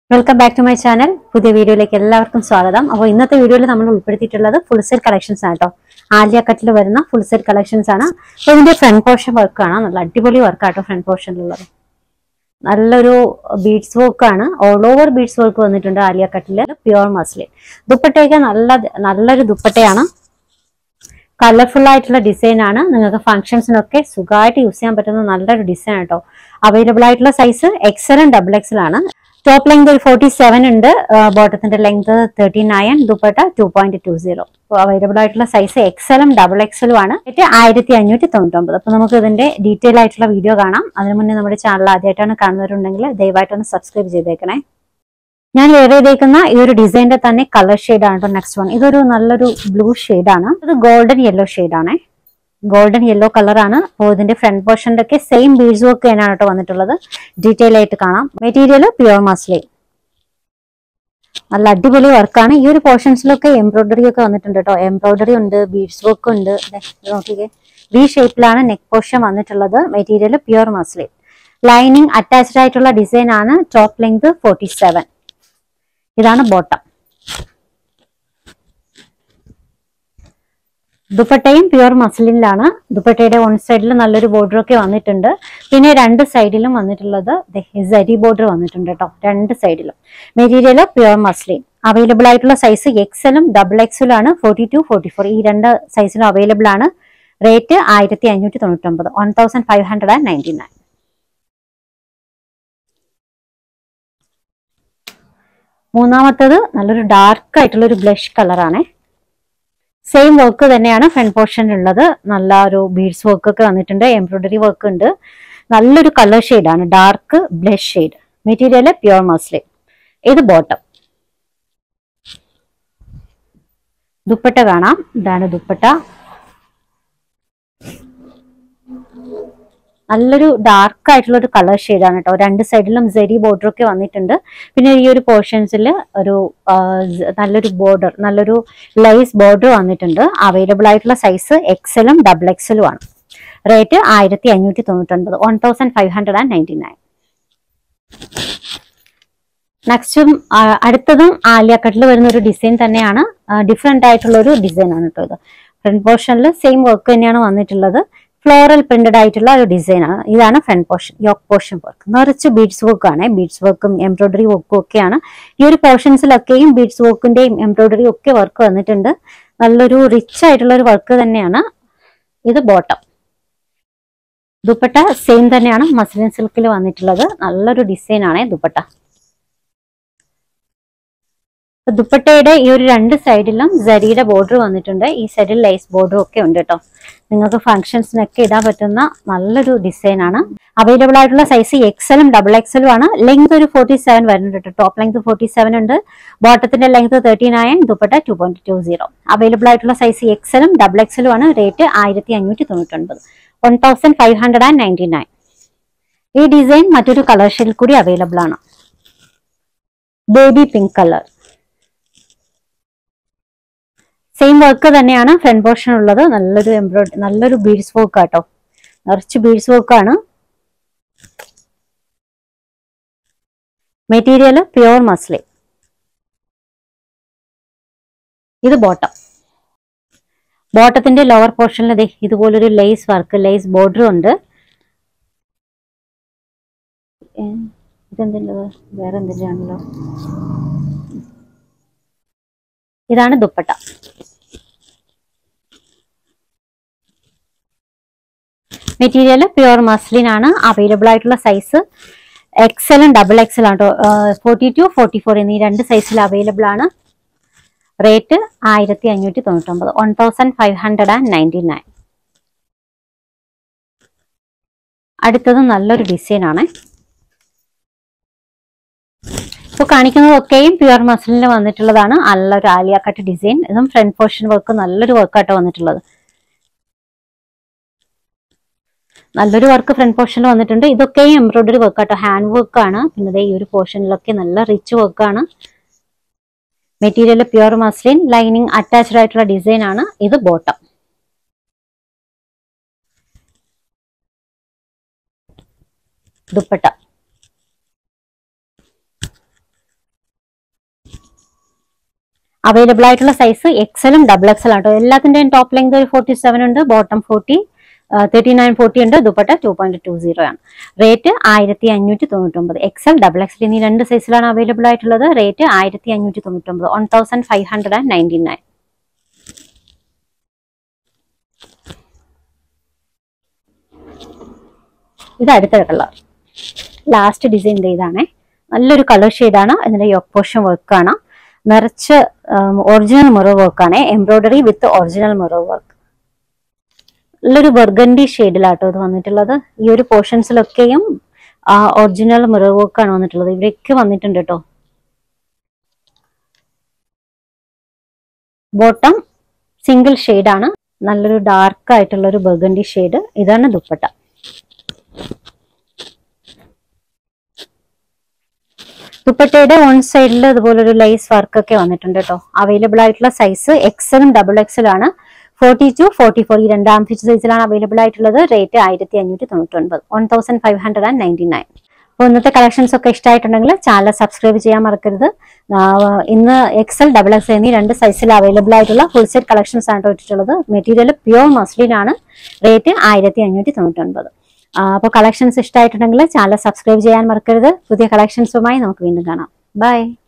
Welcome back to my channel. പുതിയ വീഡിയോയിലേക്ക് എല്ലാവർക്കും സ്വാഗതം. അപ്പോൾ ഇന്നത്തെ വീഡിയോയിൽ നമ്മൾ ഉൾപ്പെടുത്തിയിട്ടുള്ളത് ഫുൾ സെറ്റ് കളക്ഷൻസ് ആണ് ട്ടോ. ആലിയ കട്ടിൽ വരുന്ന ഫുൾ സെറ്റ് കളക്ഷൻസ് ആണ്. അപ്പോൾ ഇതിന്റെ ഫ്രണ്ട് പോർഷൻ വർക്ക് ആണ്. നല്ല അടിപൊളി വർക്ക് ആട്ടോ ഫ്രണ്ട് പോർഷനിലുള്ളത്. നല്ലൊരു ബീഡ്സ് വർക്ക് ആണ്. ഓൾ ഓവർ ബീഡ്സ് വർക്ക് വന്നിട്ടുണ്ട് ആലിയ കട്ടിൽ പ്യുവർ മസ്ലിൻ. ദുപ്പട്ടയൊക്കെ നല്ലൊരു ദുപ്പട്ടയാണ്. കളർഫുൾ ആയിട്ടുള്ള ഡിസൈൻ ആണ്. നിങ്ങൾക്ക് ഫംഗ്ഷൻസിനൊക്കെ സുഖമായിട്ട് യൂസ് ചെയ്യാൻ പറ്റുന്ന നല്ലൊരു ഡിസൈൻ ആട്ടോ. അവൈലബിൾ ആയിട്ടുള്ള സൈസ് XL ആൻഡ് XXL ആണ്. ടോപ്പ് ലെങ്ത് 47 ഉണ്ട്, ബോട്ടത്തിന്റെ ലെങ്ത് 39, ദുപ്പട്ട 2.20. അവൈലബിൾ ആയിട്ടുള്ള സൈസ് XL ഉം XXL ആണ്. 1599. അപ്പൊ നമുക്ക് ഇതിന്റെ ഡീറ്റെയിൽ ആയിട്ടുള്ള വീഡിയോ കാണാം. അതിനു മുന്നേ നമ്മുടെ ചാനൽ ആദ്യമായിട്ടാണ് കാണുന്നവരുണ്ടെങ്കിൽ ദയവായിട്ടൊന്ന് സബ്സ്ക്രൈബ് ചെയ്തേക്കണേ. ഞാൻ വെയർ ചെയ്തേക്കുന്ന ഈ ഒരു ഡിസൈനിന്റെ തന്നെ കളർ ഷെയ്ഡ് ആണ്. നെക്സ്റ്റ് വൺ ഇതൊരു നല്ലൊരു ബ്ലൂ ഷെയ്ഡ് ആണ്. ഇത് ഗോൾഡൻ യെല്ലോ ഷെയ്ഡ് ആണ്. ഗോൾഡൻ യെല്ലോ കളർ ആണ്. അപ്പോൾ ഇതിന്റെ ഫ്രണ്ട് പോർഷന്റെ ഒക്കെ സെയിം ബീഡ്സ് വർക്ക് തന്നെയാണ് കേട്ടോ വന്നിട്ടുള്ളത്. ഡീറ്റെയിൽ ആയിട്ട് കാണാം. Material pure muslin. നല്ല അടിപൊളി വർക്കാണ്. ഈ ഒരു പോർഷൻസിലൊക്കെ എംബ്രോയിഡറി ഒക്കെ വന്നിട്ടുണ്ട് കേട്ടോ. എംബ്രോയിഡറി ഉണ്ട്, ബീഡ്സ് വർക്ക് ഉണ്ട്. നോക്കിക്കേ, വി ഷേപ്പിലാണ് നെക്ക് പോർഷൻ വന്നിട്ടുള്ളത്. Material pure muslin. Lining attached ആയിട്ടുള്ള ഡിസൈൻ ആണ്. Top length 47. ഇതാണ് ബോട്ടം. ദുപ്പട്ടയും പ്യുവർ മസ്ലിനിലാണ്. ദുപ്പട്ടയുടെ വൺ സൈഡിൽ നല്ലൊരു ബോർഡർ ഒക്കെ വന്നിട്ടുണ്ട്. പിന്നെ രണ്ട് സൈഡിലും വന്നിട്ടുള്ളത് സരി ബോർഡർ വന്നിട്ടുണ്ട് കേട്ടോ, രണ്ട് സൈഡിലും. Material pure muslin. അവൈലബിൾ ആയിട്ടുള്ള സൈസ് XL ഉം XXL ആണ്. 42, 44 ഈ രണ്ട് സൈസിലും അവൈലബിൾ ആണ്. റേറ്റ് 1599, 1599. മൂന്നാമത്തത് നല്ലൊരു ഡാർക്ക് ആയിട്ടുള്ള ഒരു ബ്ലഷ് കളറാണ്. സെയിം വർക്ക് തന്നെയാണ് ഫ്രണ്ട് പോർഷനിലുള്ളത്. നല്ല ഒരു ബീഡ്സ് വർക്ക് ഒക്കെ വന്നിട്ടുണ്ട്. എംബ്രോയിഡറി വർക്ക് ഉണ്ട്. നല്ലൊരു കളർ ഷെയ്ഡാണ്, dark blush shade. Material pure muslin. ഇത് ബോട്ടം. ദുപ്പട്ട കാണാം. ഇതാണ് ദുപ്പട്ട. നല്ലൊരു ഡാർക്ക് ആയിട്ടുള്ള ഒരു കളർ ഷെയ്ഡാണ് കേട്ടോ. രണ്ട് സൈഡിലും സെരി ബോർഡർ ഒക്കെ വന്നിട്ടുണ്ട്. പിന്നെ ഈ ഒരു പോർഷൻസിൽ ഒരു നല്ലൊരു ബോർഡർ, നല്ലൊരു ലൈസ് ബോർഡർ വന്നിട്ടുണ്ട്. അവൈലബിൾ ആയിട്ടുള്ള സൈസ് XL ഉം XXL ആണ്. റേറ്റ് 1599, 1599. നെക്സ്റ്റും അടുത്തതും ആലിയ കട്ടിൽ വരുന്ന ഒരു ഡിസൈൻ തന്നെയാണ്. ഡിഫറെന്റ് ആയിട്ടുള്ള ഒരു ഡിസൈൻ ആണ് കേട്ടോ ഇത്. ഫ്രണ്ട് പോർഷനിൽ സെയിം വർക്ക് തന്നെയാണ് വന്നിട്ടുള്ളത്. ഫ്ലോറൽ പ്രിന്റഡ് ആയിട്ടുള്ള ഒരു ഡിസൈൻ ആണ്. ഇതാണ് front portion. Yoke portion work നിറച്ച് ബീഡ്സ് വർക്ക് ആണ്. ബീഡ്സ് വർക്കും എംബ്രോയിഡറി വർക്കും ഒക്കെയാണ്. ഈ ഒരു പോർഷൻസിലൊക്കെയും ബീഡ്സ് വർക്കിന്റെയും എംബ്രോയിഡറി ഒക്കെ വർക്ക് വന്നിട്ടുണ്ട്. നല്ലൊരു റിച്ച് ആയിട്ടുള്ള ഒരു വർക്ക് തന്നെയാണ്. ഇത് ബോട്ടം. ദുപ്പട്ട സെയിം തന്നെയാണ്, മസ്ലിൻ സിൽക്കിൽ വന്നിട്ടുള്ളത്. നല്ലൊരു ഡിസൈൻ ആണ് ദുപ്പട്ട. ദുപ്പട്ടയുടെ ഈ ഒരു രണ്ട് സൈഡിലും സരിയുടെ ബോർഡർ വന്നിട്ടുണ്ട്. ഈ സൈഡിൽ ലൈസ് ബോർഡർ ഒക്കെ ഉണ്ട് കേട്ടോ. നിങ്ങൾക്ക് ഫംഗ്ഷൻസിനൊക്കെ ഇടാൻ പറ്റുന്ന നല്ലൊരു ഡിസൈൻ ആണ്. അവൈലബിൾ ആയിട്ടുള്ള സൈസ് XL ഉം XXL ആണ്. ലെങ്ത് ഒരു 47 വരുന്നുണ്ട്. ടോപ്പ് ലെങ്ത് 47 ഉണ്ട്. ബോട്ടത്തിന്റെ ലെങ്ത് 39, ദുപ്പട്ട 2.20. അവൈലബിൾ ആയിട്ടുള്ള സൈസ് XL ഉം XXL ആണ്. റേറ്റ് 1599, 1599. ഈ ഡിസൈൻ മറ്റൊരു കളർ ഷെയ്ഡിൽ കൂടി അവൈലബിൾ ആണ്. Baby pink colour. Same work തന്നെയാണ് ഫ്രണ്ട് പോർഷൻ ഉള്ളത്. നല്ലൊരു എംബ്രോയിഡറി, നല്ലൊരു ബീഡ്സ് വർക്ക് ആട്ടോ. നിറച്ച് ബീഡ്സ് വർക്കാണ്. Material pure muslin. ഇത് ബോട്ടം. ബോട്ടത്തിന്റെ ലോവർ പോർഷനിൽ ഇതുപോലൊരു ലേസ് വർക്ക്, ലേസ് ബോർഡർ ഉണ്ട്. ഇതെന്തിൻ്റെ വേറെ എന്തിൻ്റെയാണല്ലോ. ഇതാണ് ദുപ്പട്ട. മെറ്റീരിയൽ പ്യുവർ മസ്ലിൻ ആണ്. അവൈലബിൾ ആയിട്ടുള്ള സൈസ് XL ഉം XXL ആണ്. 42, 44 എന്നീ രണ്ട് സൈസിൽ അവൈലബിൾ ആണ്. റേറ്റ് 1599, 1599. അടുത്തത് നല്ലൊരു ഡിസൈൻ ആണ്. ഇപ്പൊ കാണിക്കുന്നതൊക്കെയും പ്യുവർ മസ്ലിനിൽ വന്നിട്ടുള്ളതാണ്. നല്ലൊരു ആലിയ കട്ട് ഡിസൈൻ. ഇതും ഫ്രണ്ട് പോർഷൻ വർക്ക് നല്ലൊരു വർക്കാട്ടോ വന്നിട്ടുള്ളത്. നല്ലൊരു വർക്ക് ഫ്രണ്ട് പോർഷനിൽ വന്നിട്ടുണ്ട്. ഇതൊക്കെയും എംബ്രോയിഡറി വർക്ക് ആട്ടോ, ഹാൻഡ് വർക്ക് ആണ്. പിന്നെ ഈ ഒരു പോർഷനിലൊക്കെ നല്ല റിച്ച് വർക്കാണ്. Material pure muslin. Lining attached ആയിട്ടുള്ള ഡിസൈൻ ആണ്. ഇത് ബോട്ടം. ദുപ്പട്ട. അവൈലബിൾ ആയിട്ടുള്ള സൈസ് എക്സലും ഡബിൾ എക്സൽ ആട്ടോ. എല്ലാത്തിന്റെയും ടോപ്പ് ലെങ്ത് 47 ഉണ്ട്, ബോട്ടം 40, 39-40 ഉണ്ട്. ദുപ്പട്ട 2.20 ആണ്. റേറ്റ് 1599. എക്സൽ ഡബിൾ എക്സൽ എന്നീ 2 സൈസിലാണ് അവൈലബിൾ ആയിട്ടുള്ളത്. റേറ്റ് 1599, 1599. ഇത് അടുത്ത കളർ, ലാസ്റ്റ് ഡിസൈൻ ഇതാണ്. നല്ലൊരു കളർ ഷെയ്ഡാണ്. ഇതിന്റെ യോക്ക് പോർഷൻ വർക്കാണ്, നിറച്ച് ഒറിജിനൽ മിറർ വർക്കാണ്. Embroidery with original mirror work. നല്ലൊരു ബർഗണ്ടി ഷെയ്ഡിലാട്ടോ ഇത് വന്നിട്ടുള്ളത്. ഈ ഒരു പോർഷൻസിലൊക്കെയും ഒറിജിനൽ മിറർ വർക്കാണ് വന്നിട്ടുള്ളത്. ഇവിടെയൊക്കെ വന്നിട്ടുണ്ട് കേട്ടോ. ബോട്ടം സിംഗിൾ ഷെയ്ഡാണ്, നല്ലൊരു ഡാർക്ക് ആയിട്ടുള്ള ഒരു ബർഗണ്ടി ഷെയ്ഡ്. ഇതാണ് ദുപ്പട്ട. ദുപ്പട്ടയുടെ വൺ സൈഡിൽ ഇതുപോലെ ഒരു ലൈസ് വർക്ക് ഒക്കെ വന്നിട്ടുണ്ട് കേട്ടോ. അവൈലബിൾ ആയിട്ടുള്ള സൈസ് എക്സലും ഡബിൾ എക്സലും ആണ്. 42-44 ഈ 2 ആംഫിച്ച് സൈസിലാണ് അവൈലബിൾ ആയിട്ടുള്ളത്. റേറ്റ് 1599, 1599. അപ്പോൾ ഇന്നത്തെ കളക്ഷൻസ് ഒക്കെ ഇഷ്ടമായിട്ടുണ്ടെങ്കിൽ ചാനൽ സബ്സ്ക്രൈബ് ചെയ്യാൻ മറക്കരുത്. ഇന്ന് എക്സൽ ഡബിൾ എക്സൽ എന്നീ 2 സൈസിൽ അവൈലബിൾ ആയിട്ടുള്ള ഫുൾ സെറ്റ് കളക്ഷൻസ് ആണ് ഇട്ടിട്ടുള്ളത്. മെറ്റീരിയൽ പ്യുവർ മസ്ലിൻ ആണ്. റേറ്റ് 1599. അപ്പോൾ കളക്ഷൻസ് ഇഷ്ടമായിട്ടുണ്ടെങ്കിൽ ചാനൽ സബ്സ്ക്രൈബ് ചെയ്യാൻ മറക്കരുത്. പുതിയ കളക്ഷൻസുമായി നമുക്ക് വീണ്ടും കാണാം. ബൈ.